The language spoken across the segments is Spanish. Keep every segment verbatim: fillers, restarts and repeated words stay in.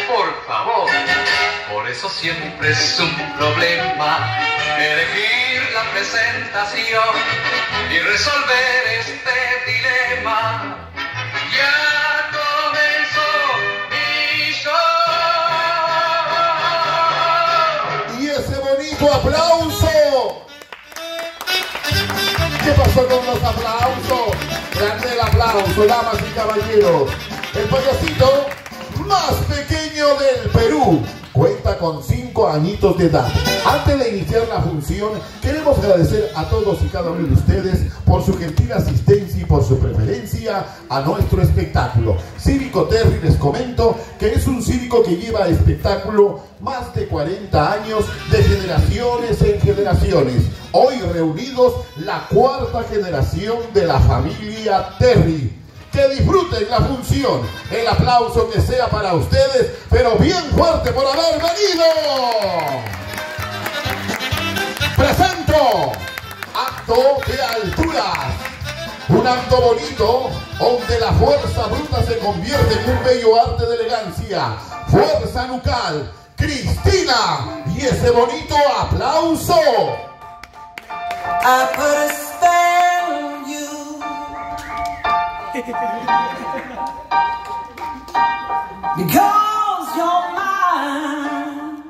por favor. Por eso siempre es un problema elegir la presentación y resolver este dilema. Ya comenzó mi show. Y ese bonito aplauso. ¿Qué pasó con los aplausos? Grande el aplauso, damas y caballeros. El payasito más pequeño del Perú cuenta con cinco añitos de edad. Antes de iniciar la función, queremos agradecer a todos y cada uno de ustedes por su gentil asistencia y por su preferencia a nuestro espectáculo. Cívico Terry, les comento que es un cívico que lleva espectáculo más de cuarenta años, de generaciones en generaciones. Hoy reunidos la cuarta generación de la familia Terry. Que disfruten la función. El aplauso que sea para ustedes, pero bien fuerte por haber venido. Presento acto de alturas. Un acto bonito donde la fuerza bruta se convierte en un bello arte de elegancia. Fuerza nucal, Cristina. Y ese bonito aplauso. I put a spell on you. Because you're mine.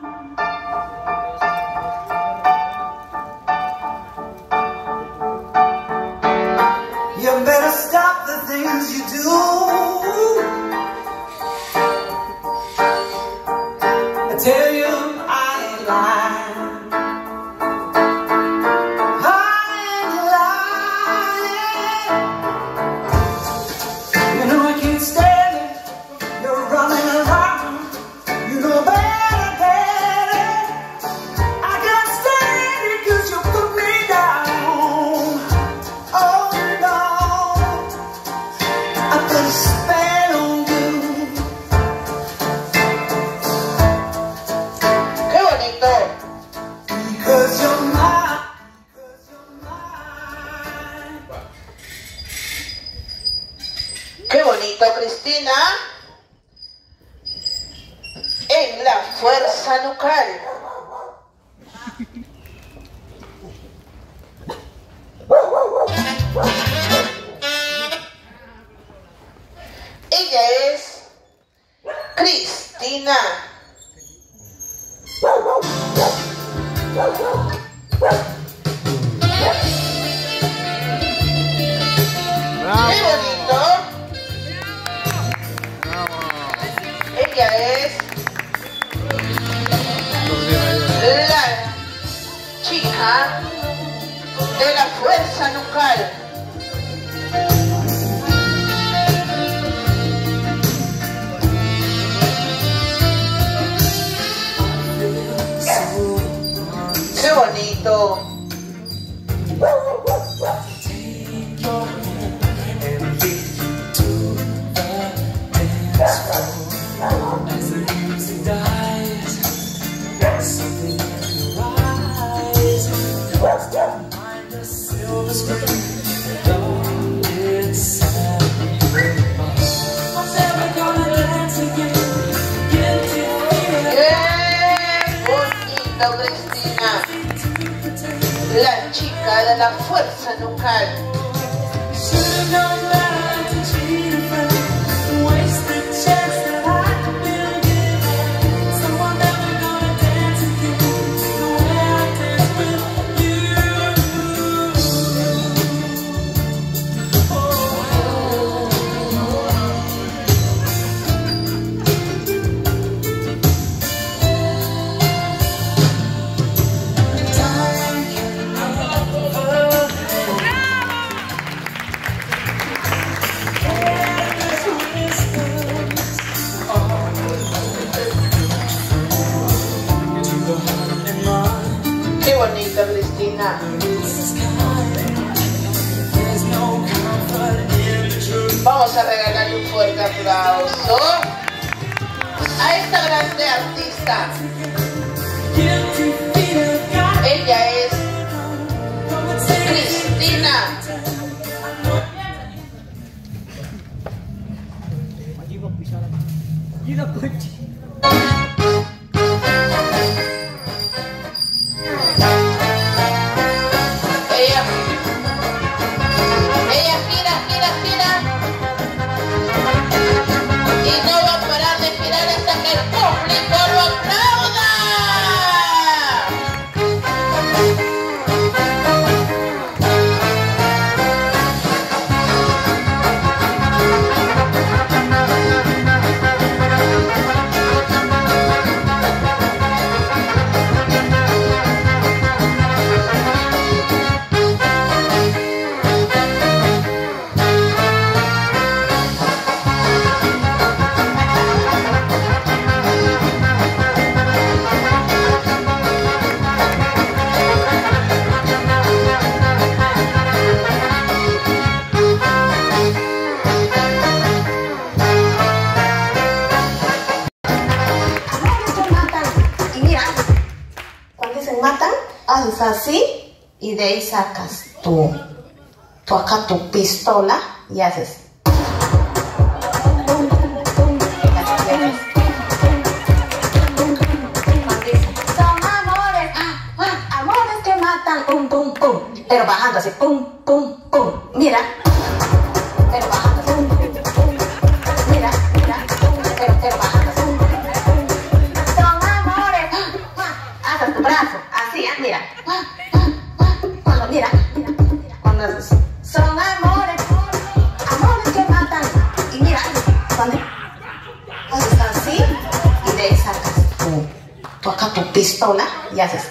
You better stop the things you do. I tell you I ain't lying. Qué bonito, Cristina, en la fuerza nucal. Ella es Cristina. Qué bonito. Ella es la chica de la fuerza nucal. Qué bonito. As the music dies, something in your eyes. Behind the silver screen, don't get sad. I'm never gonna dance again. Get to feel it. ¡Qué bonito, Cristina! La chica de la fuerza nucal. Should've known better to cheat a friend. Waste the chance that I've been given. So I'm never gonna dance again the way I dance with you. Oh, time can Qué bonita, Cristina. Vamos a regalarle un fuerte aplauso a esta grande artista. Ella es Cristina. You look good. haces así y de ahí sacas tu, tu acá tu pistola y haces. Son amores, amores que matan, pum, pum, pum. Pero bajando así, pum, pum, pum. Mira. Pero bajando así, pum, pum. Mira, mira, pero, pero bajando así. Son amores. Haz tu brazo, así, ¿eh? Mira. Cuando, mira, cuando haces. Son amores, amores que matan. Y mira, cuando haces así y de ahí sacas tu, tu acá tu pistola y haces.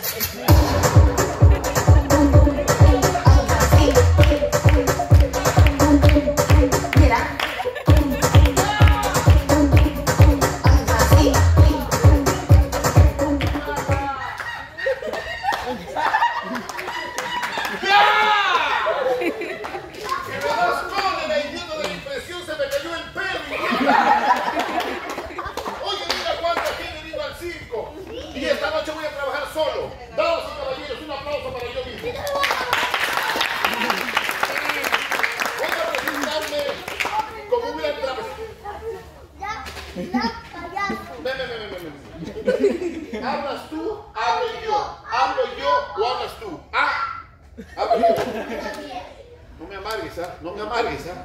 ¿Hablas tú? ¿Hablo yo? ¿Hablo yo o hablas tú? ¿Ah? ¿Hablo yo? No me amargues, ¿ah? No me amargues, ¿ah?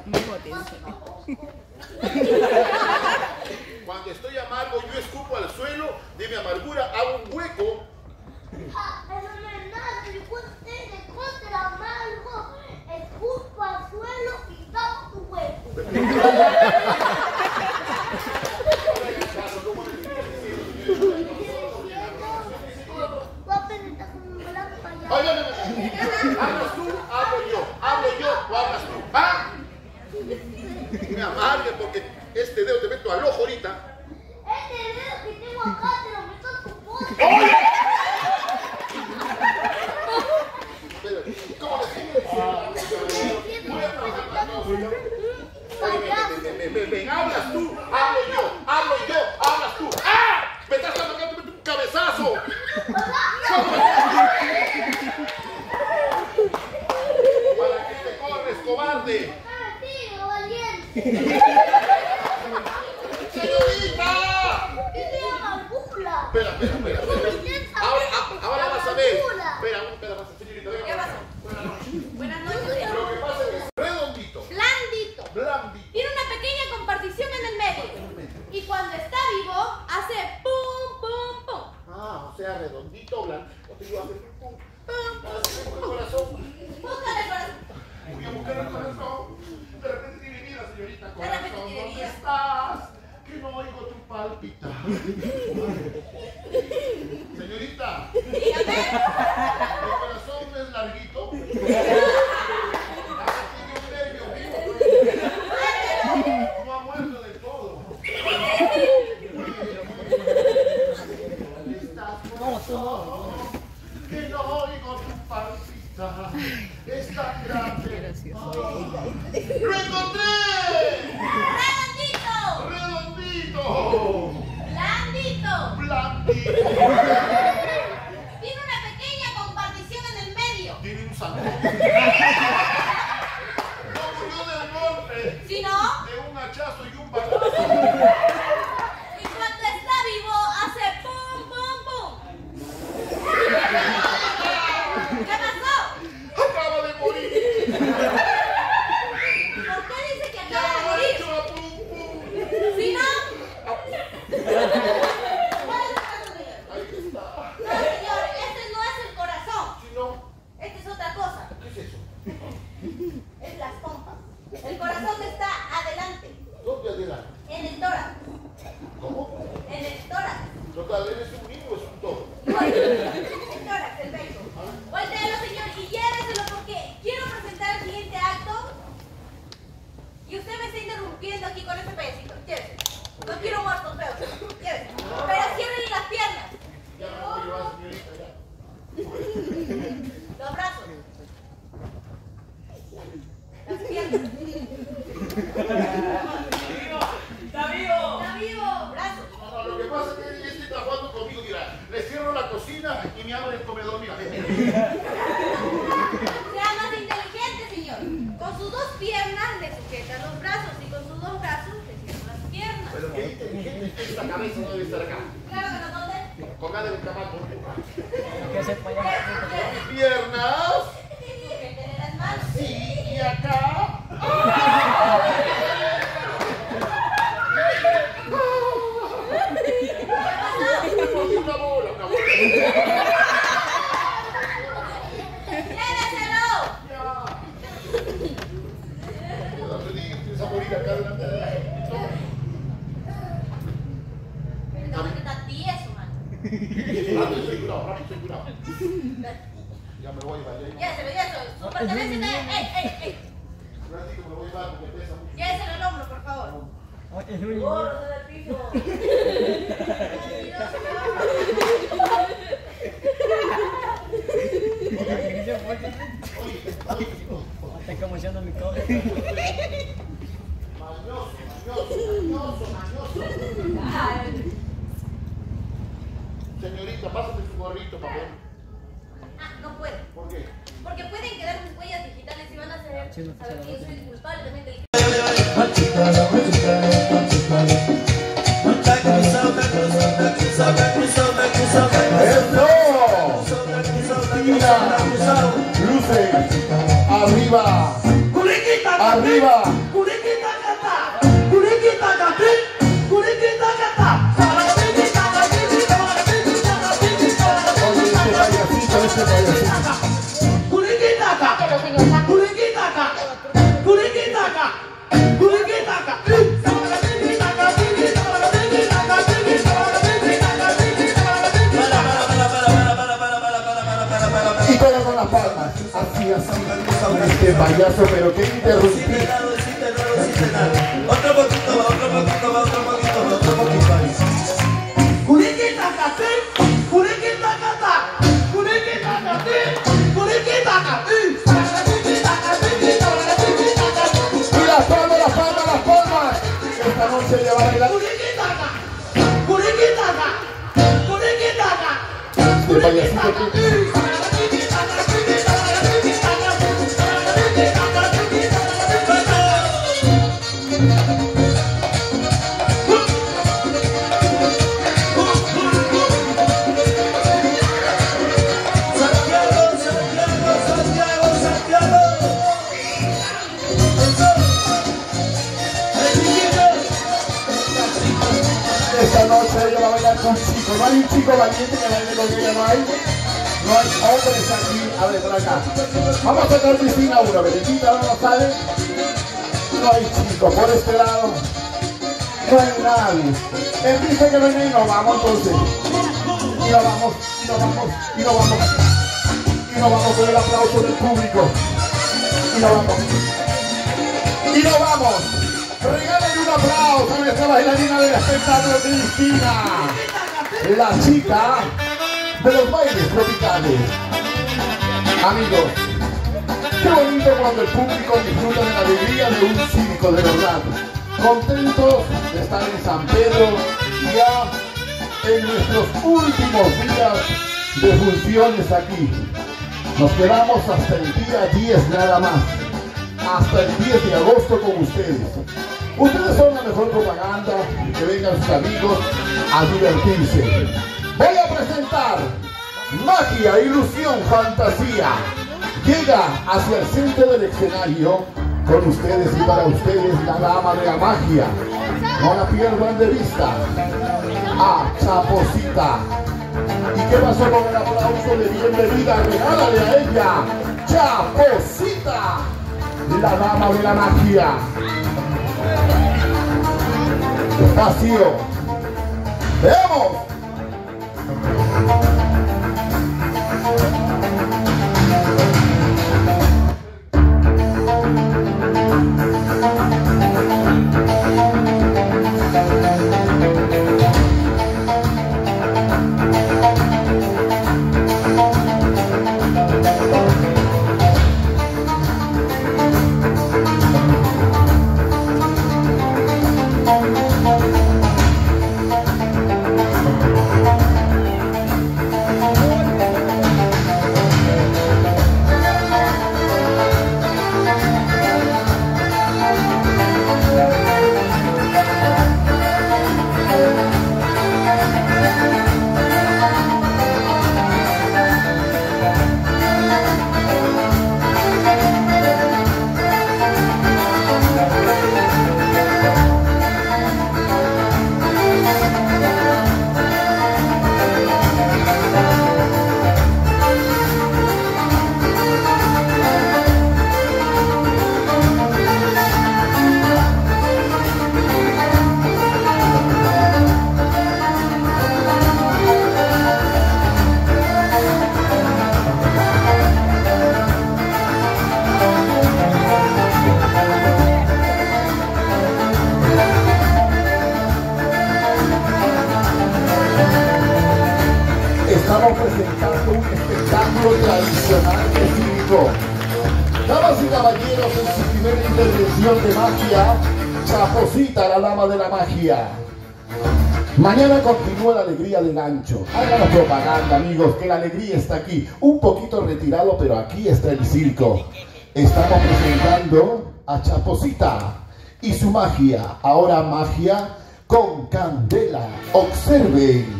Cuando estoy amargo, yo escupo al suelo de mi amargura, hago un hueco. Ah, eso no es nada, si usted se encuentra amargo, escupo al suelo y tapo tu hueco. Oye, oye, oye. ¿Hablas tú? ¿Hablo yo? ¿Hablo yo o hablas tú? ¿Ah? Me amargue porque este dedo te meto al ojo ahorita. Este dedo que tengo acá te lo meto en tu boca. ¡Oye! ¿Cómo le sientes? Voy a trabajar más. Oye, ven, ven, ven, ven, hablas tú, hablo yo, hablo yo, hablas tú. ¡Ah! ¡Me estás dando un cabezazo! ¿Para qué te corres, cobarde? Tío, valiente. ¡Señorita! Y se llama Bula. Espera, espera, espera, espera. Ahora, ahora vas a ver. Espera, espera, señorita, venga. ¿Qué pasó? Buenas noches. Lo que pasa es que es redondito, Blandito. blandito. Tiene una pequeña compartición en el medio. Y cuando está vivo, hace pum, pum, pum. Ah, o sea, redondito, blandito. Yo hago pum, pum, pum, corazón. Búscale el corazón. Voy a buscar el corazón. De repente tiene vida, señorita. De repente Corazón, tiene ¿dónde vida. estás? Que no oigo tu palpita. Señorita, Dígame. el corazón no es larguito. Hasta tiene un nervio vivo. No ha muerto del todo. ¿Dónde estás, corazón? Que no oigo tu palpita. Es tan grande. ¡Lo encontré! Redondito. ¡Redondito! Blandito. ¡Blandito! Tiene una pequeña compartición en el medio. Tiene un salto. No murió del golpe. Si no, De un hachazo y un balazo. y cuando está vivo, hace pum, pum, pum. ¿Qué pasó? Acaba de morir. ¿Por qué dice que Ya acaba de lo ha morir? hecho a pum pum. Si no, Ahí está. no, señor, este no es el corazón. Si no, Esta es otra cosa. ¿qué es eso? Es las pompas. El corazón está adelante, ¿Dónde adelante? en el tórax. ¿Cómo? En el tórax. Total, ¿eres un niño o es un todo? El tórax, el pecho. Voltéalo, señor, y lléveselo porque quiero presentar el siguiente acto. Y usted me está interrumpiendo aquí con ese pedacito. Llévese. No quiero muertos feos. Llévese. Pero ciérrele las piernas. Ya me voy a llevar, señorita, ya. Los brazos. Las piernas. ¡Está vivo! Está vivo. Brazos. No, no, lo que pasa es que ella está jugando conmigo, mira, le cierro la cocina y me abre el comedor, mira. piernas. Sujeten en las manos. Sí, y acá. Una bola, una bola. ¡Lléveselo! Esa bolita acá delante de la... Perdón, que está tieso, man. Rápido, soy curado, rápido, soy curado. Ya me voy, vaya. Lléveselo, lléveselo. Súper cabecita. ¡Ey, ey, ey! Un ratito me lo voy a llevar porque pesa mucho. Lléveselo el hombro, por favor. ¡Gordo del piso! Está emocionando mi cobre. Mañoso, mañoso, mañoso, mañoso. Señorita, pásame su gorrito, papá. Ah, no puede. ¿Por qué? Porque pueden quedar mis huellas digitales y van a saber saber que yo soy el culpable también del ¡Eso! Cristina, luces, arriba, arriba. Oye, este payasito, este payasito. Pero señor Saco, Y todo con las palmas, así, así. Este payaso, pero qué interrumpir. Otro poquito, va, otro poquito, va, otro poquito, va, otro poquito ahí. Y las palmas, las palmas, las palmas. Esta noche ya va a bailar. Este payasito que... Santiago, Santiago, Santiago, Santiago. Esta noche ella va a bailar con un chico. No hay un chico valiente que baile con ella, no hay. No hay hombres aquí. A ver, por acá. Vamos a sacar Cristina una. Berenita no sale. No hay chicos. Por este lado. No hay nadie. Él dice que venga y nos vamos entonces. Y nos vamos, y nos vamos, y nos vamos. Y nos vamos con el aplauso del público. Y nos vamos. Y nos vamos. Regálale un aplauso a nuestra bailarina del espectáculo, Cristina. La chica de los bailes tropicales. Amigos, qué bonito cuando el público disfruta de la alegría de un cívico de verdad. Contentos de estar en San Pedro, ya en nuestros últimos días de funciones aquí. Nos quedamos hasta el día diez nada más. Hasta el diez de agosto con ustedes. Ustedes son la mejor propaganda, que vengan sus amigos a divertirse. Voy a presentar Magia, Ilusión, Fantasía. Llega hacia el centro del escenario con ustedes y para ustedes la dama de la magia. No la pierdan de vista. A Chaposita. ¿Y qué pasó con el aplauso de bienvenida? Regálale a ella. Chaposita, la dama de la magia. Despacio. ¡Veamos! grande circo. Damas y caballeros, en su primera intervención de magia, Chaposita, la dama de la magia. Mañana continúa la alegría del gancho. Háganos propaganda, amigos, que la alegría está aquí. Un poquito retirado, pero aquí está el circo. Estamos presentando a Chaposita y su magia. Ahora magia con candela. Observen.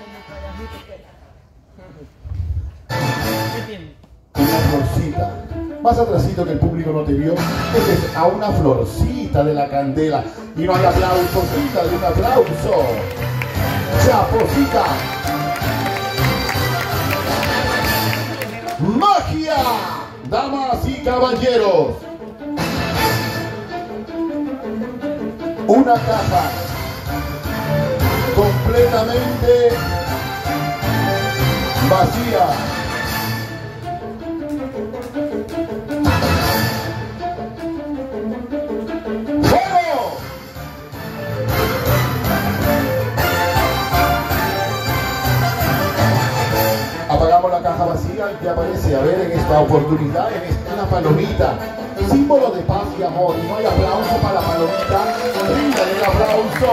Una florcita. Más atrasito que el público no te vio. Ese es a una florcita de la candela. Y no hay aplauso, cita de un aplauso. Chaposita. Magia. Damas y caballeros. Una caja completamente vacía. Apagamos la caja vacía y que aparece, a ver, en esta oportunidad, en esta la palomita, símbolo de paz y amor. Y no hay aplauso para la palomita. Rindan el aplauso.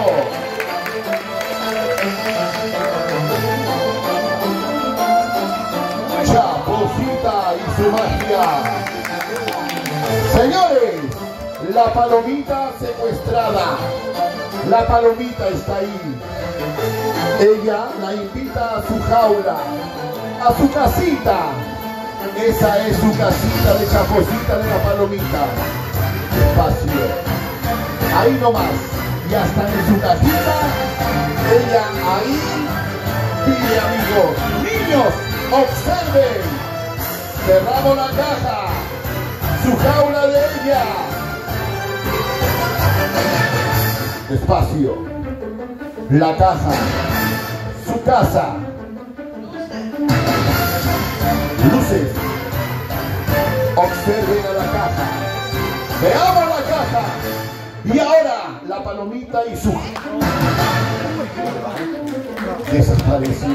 Chaposita y su magia. Señores, la palomita secuestrada. La palomita está ahí. Ella la invita a su jaula, a su casita. Esa es su casita de Chaposita de la palomita. Espacio. Ahí nomás. Ya están en su cajita. Ella ahí pide, amigos. Niños, observen. Cerramos la caja. Su jaula de ella. Espacio. La caja. Su casa. Luces. Observen a la caja. Veamos la caja. Y ahora la palomita y su desapareció.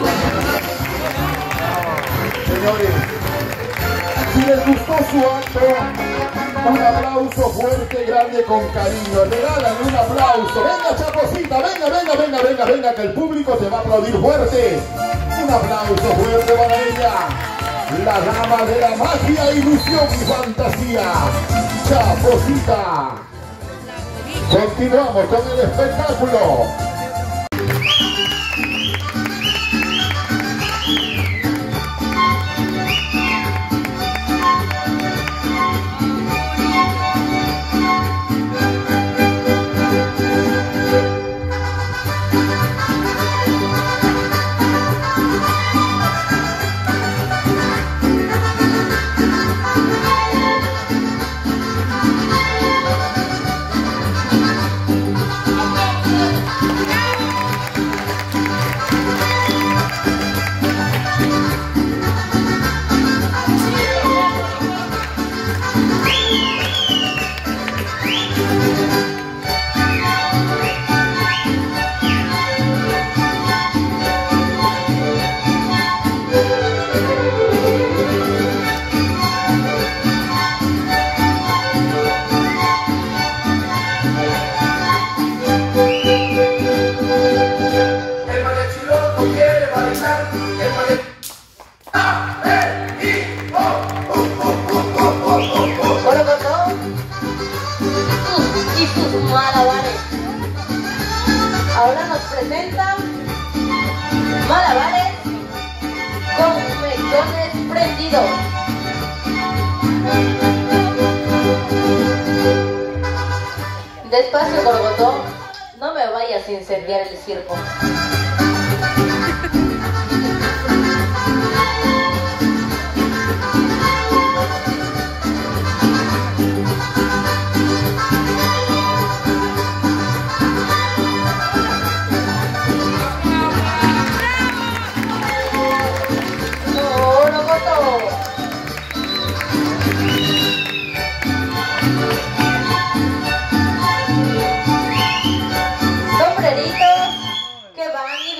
Señores, si les gustó su acto, un aplauso fuerte, grande, con cariño. Regalan un aplauso. Venga, Chaposita, venga, venga, venga, venga, venga, que el público te va a aplaudir fuerte. Un aplauso fuerte para ella. La dama de la magia, ilusión y fantasía. Chaposita. Continuamos con el espectáculo. Ahora nos presentan malabares con mechones prendidos. Despacio, Gorgotón, no me vayas a incendiar el circo. Sombreritos que van y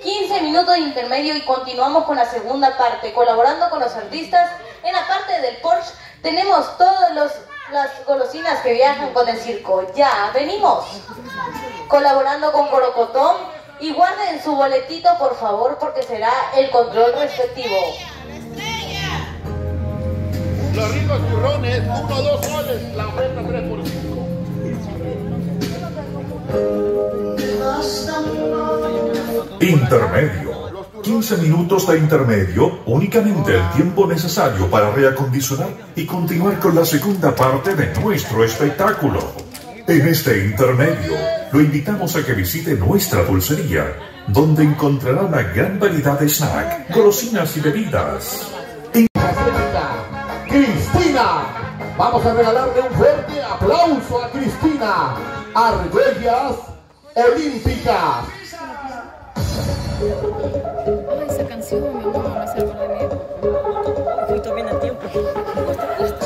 quince minutos de intermedio y continuamos con la segunda parte, colaborando con los artistas. En la parte del Porsche tenemos todas los, las golosinas que viajan con el circo. Ya, venimos. Colaborando con Corocotón. Y guarden su boletito, por favor, porque será el control respectivo. Los ricos turrones, uno o dos soles, la oferta tres por cinco. Intermedio. quince minutos de intermedio, únicamente el tiempo necesario para reacondicionar y continuar con la segunda parte de nuestro espectáculo. En este intermedio, lo invitamos a que visite nuestra dulcería, donde encontrará una gran variedad de snack, golosinas y bebidas. Cristina, vamos a regalarle un fuerte aplauso a Cristina, Argollas Olímpicas. Ay, esa canción, mi amor, me salvo de mí. Estoy bien a tiempo. Cuesta, cuesta.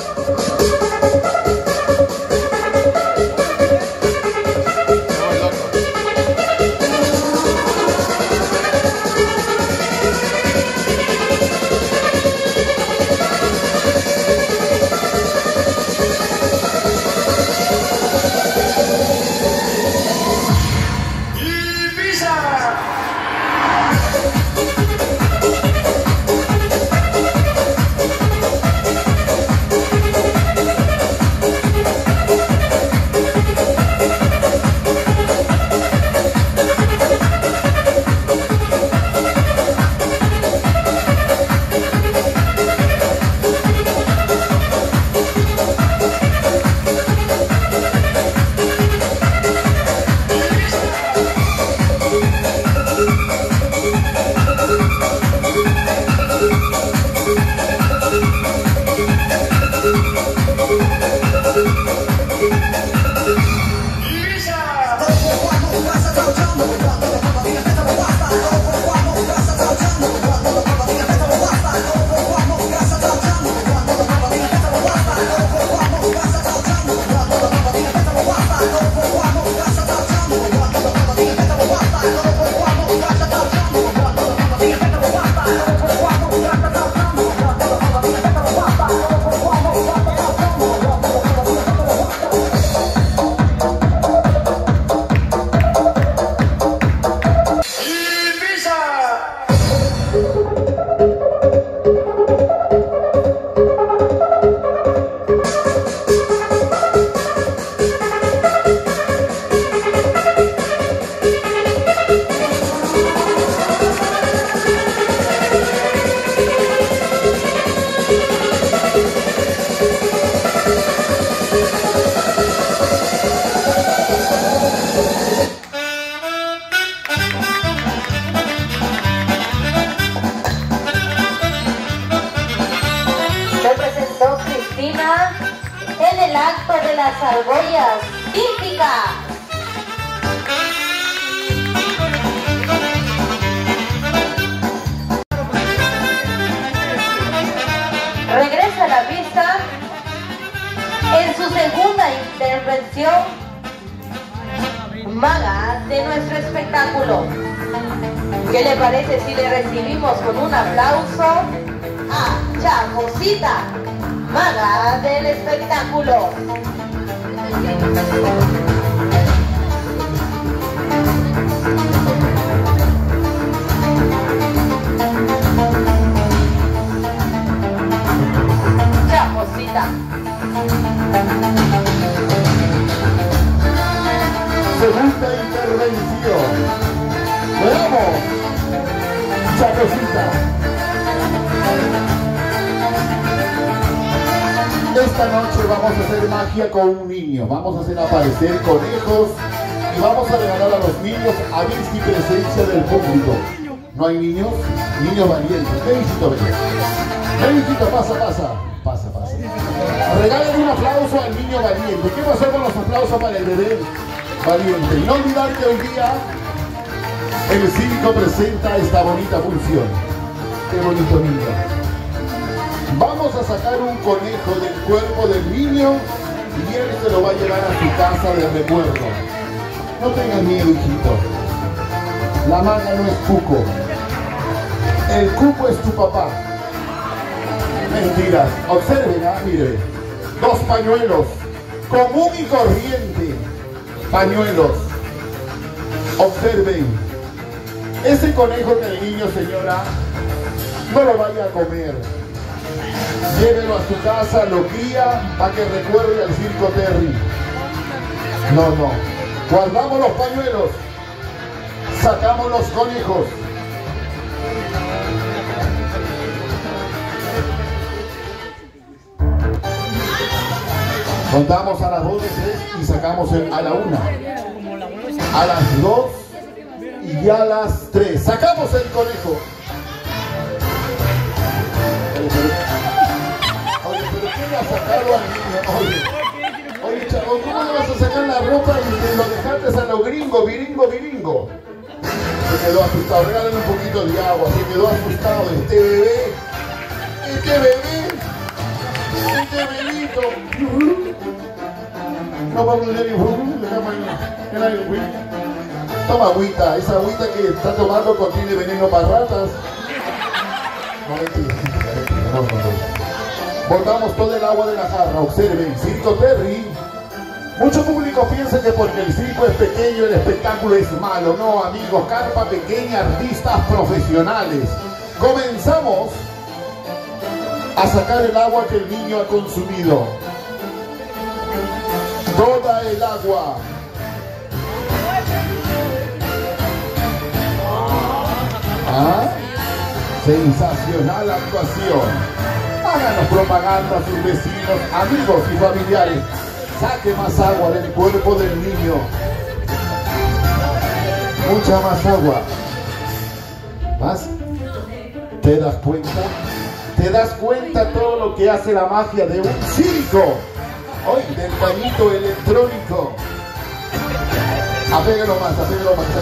En el acto de las argollas típicas. Regresa a la pista en su segunda intervención maga de nuestro espectáculo. ¿Qué le parece si le recibimos con un aplauso a Chacosita, maga del espectáculo? Chacosita. Segunda intervención. ¡Vamos! Chacosita. Esta noche vamos a hacer magia con un niño. Vamos a hacer aparecer conejos y vamos a regalar a los niños a vista y presencia del público. ¿No hay niños? Niños valientes. Ven, hijito, ven. Ven, hijito, pasa, pasa. Pasa, pasa. Regalen un aplauso al niño valiente. ¿Qué pasó con los aplausos para el bebé valiente? Y no olvidar que hoy día el circo presenta esta bonita función. Qué bonito niño. Vamos a sacar un conejo del cuerpo del niño y él se lo va a llevar a su casa de recuerdo. No tengan miedo, hijito. La manga no es cuco. El cuco es tu papá. Mentiras. Observen, ah, mire. Dos pañuelos. Común y corriente. Pañuelos. Observen. Ese conejo que el niño, señora, no lo vaya a comer. Llévelo a su casa, lo cría para que recuerde al circo Terry. No, no. Guardamos los pañuelos. Sacamos los conejos. Contamos a las dos de tres y sacamos el, a la una. A las dos y a las tres. Sacamos el conejo. Oye, pero ¿qué le ha sacado al niño? Oye, oye, chavo, ¿cómo le vas a sacar la ropa y te lo dejaste a lo gringo, viringo, viringo? Se quedó asustado. Regálale un poquito de agua. Se quedó asustado este bebé. Este bebé. Este bebito. No vamos a tener Toma agüita. Esa agüita que está tomando contiene veneno para ratas. No, mentira. No, no, no. Botamos todo el agua de la jarra. Observen, Circo Terry. Mucho público piensa que porque el circo es pequeño el espectáculo es malo. No, amigos, carpa pequeña, artistas profesionales. Comenzamos a sacar el agua que el niño ha consumido. Toda el agua. ¿Ah? Sensacional actuación. Háganos propaganda a sus vecinos, amigos y familiares. Saque más agua del cuerpo del niño. Mucha más agua. ¿Más? ¿Te das cuenta? ¿Te das cuenta todo lo que hace la magia de un circo? Hoy, del bañito electrónico. Apégalo más, apégalo más.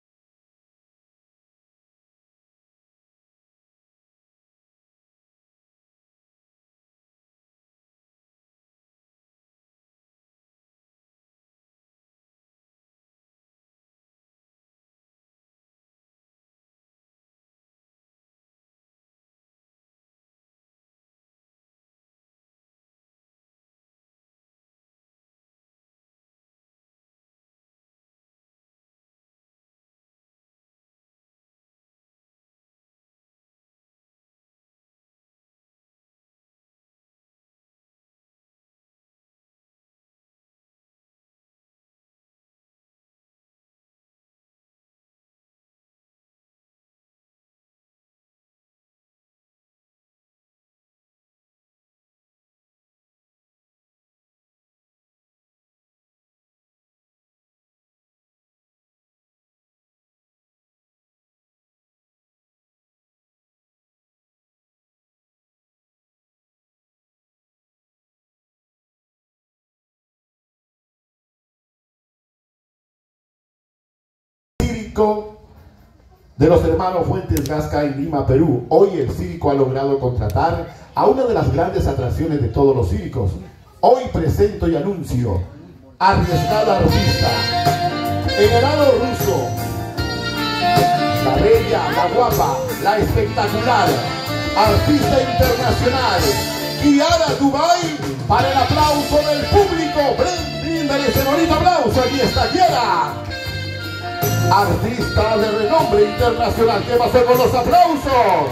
De los hermanos Fuentes Gasca en Lima, Perú. Hoy el circo ha logrado contratar a una de las grandes atracciones de todos los circos. Hoy presento y anuncio arriesgada artista en helado ruso, la bella, la guapa, la espectacular artista internacional Kiara Dubai. Para el aplauso del público, bríndale ese bonito aplauso. Aquí está Kiara, artista de renombre internacional. ¿Qué pasó con los aplausos?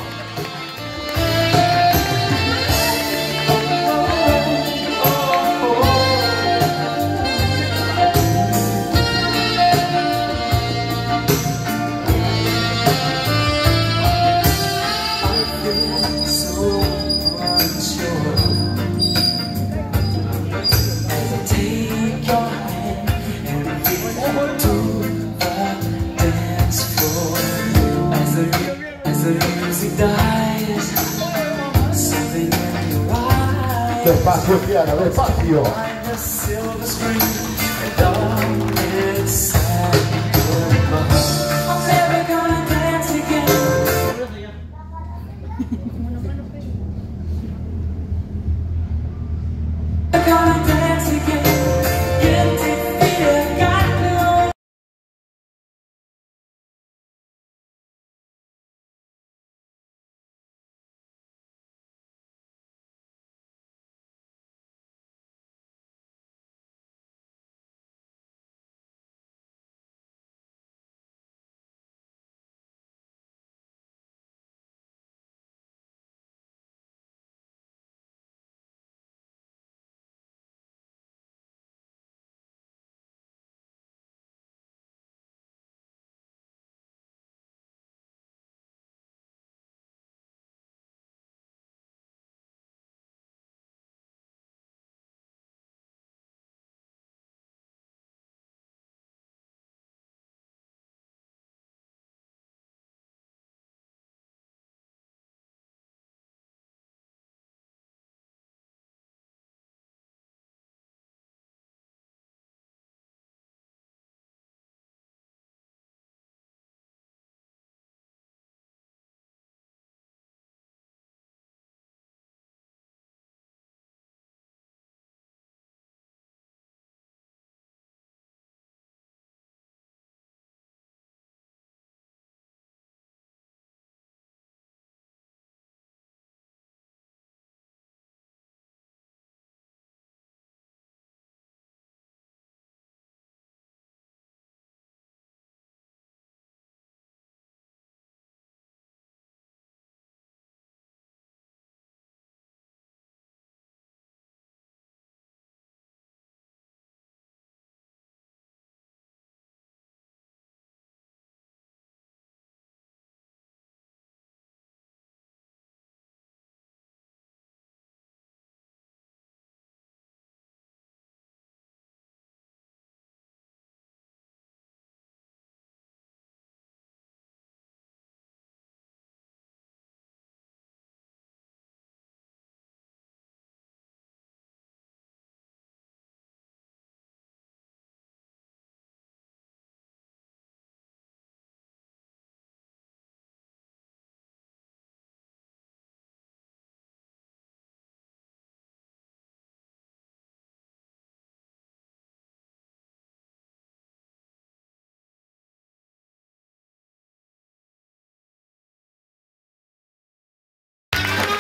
Despacio, Kiara, despacio.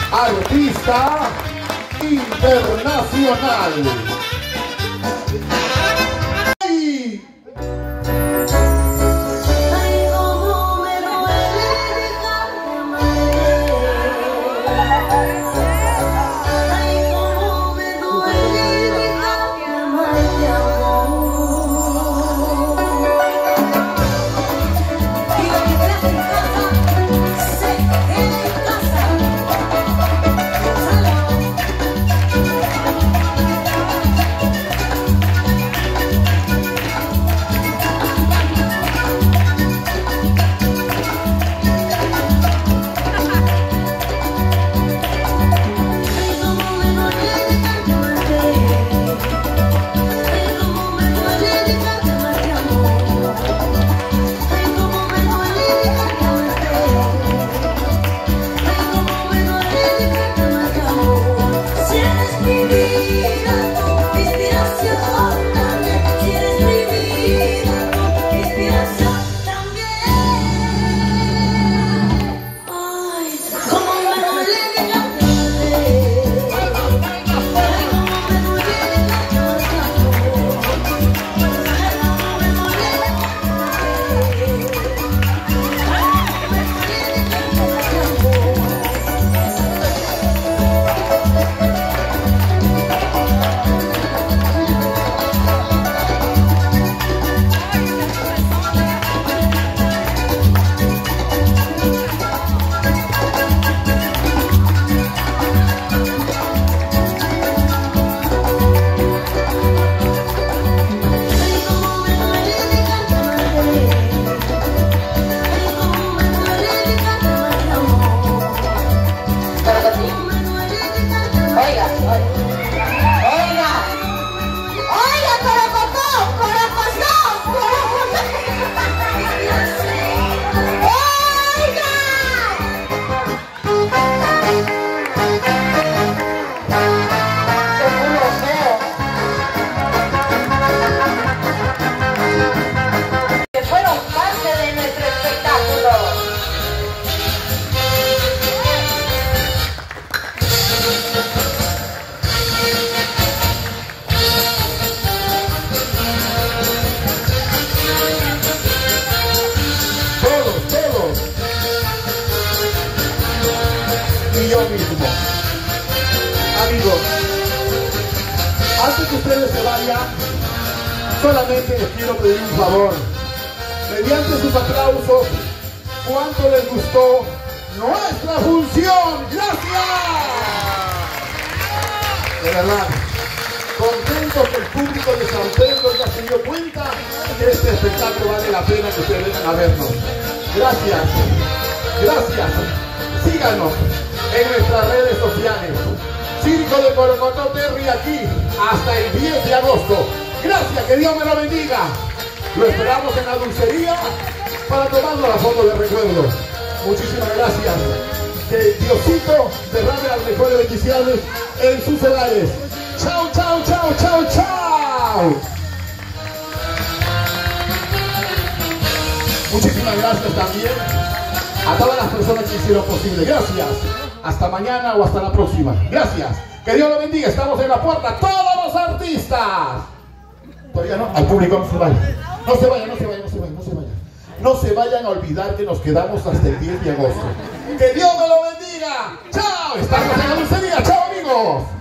artista internacional. ¡Ay! Ay, cómo me duele dejarte amarte. Ay, cómo me duele dejarte amarte, amor. Digo que te quedas en casa, se queda en casa. Yo mismo. Amigos, antes que ustedes se vayan, solamente les quiero pedir un favor. Mediante sus aplausos, ¿cuánto les gustó nuestra función? ¡Gracias! De verdad, contento que el público de San Pedro ya se dio cuenta que este espectáculo vale la pena que ustedes vengan a vernos. Gracias, gracias. Síganos en nuestras redes sociales. Circo de Corocoto Terry aquí hasta el diez de agosto. Gracias, que Dios me lo bendiga. Lo esperamos en la dulcería para tomarnos la foto de recuerdo. Muchísimas gracias. Que Diosito derrame las mejores bendiciones en sus hogares. Chao, chao, chao, chao, chao. Muchísimas gracias también a todas las personas que hicieron posible. Gracias. Hasta mañana o hasta la próxima. Gracias. Que Dios lo bendiga. Estamos en la puerta. Todos los artistas. Todavía no. Al público no se vaya. No se vaya, no se vaya, no se vaya, no se vaya. No se vayan a olvidar que nos quedamos hasta el diez de agosto. Que Dios me lo bendiga. Chao. Estamos en la dulcería. Chao, amigos.